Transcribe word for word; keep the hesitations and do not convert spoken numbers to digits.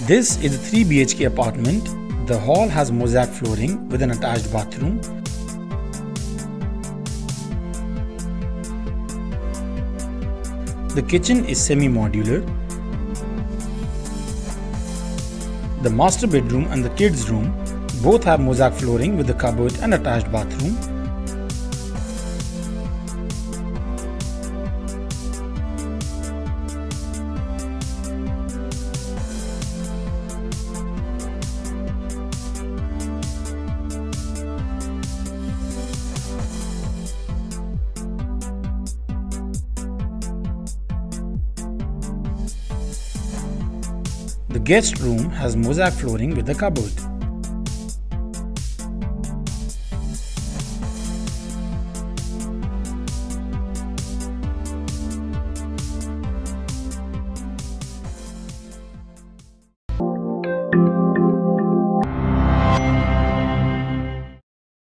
This is a three B H K apartment. The hall has mosaic flooring with an attached bathroom. The kitchen is semi-modular. The master bedroom and the kids' room both have mosaic flooring with a cupboard and attached bathroom. The guest room has mosaic flooring with a cupboard.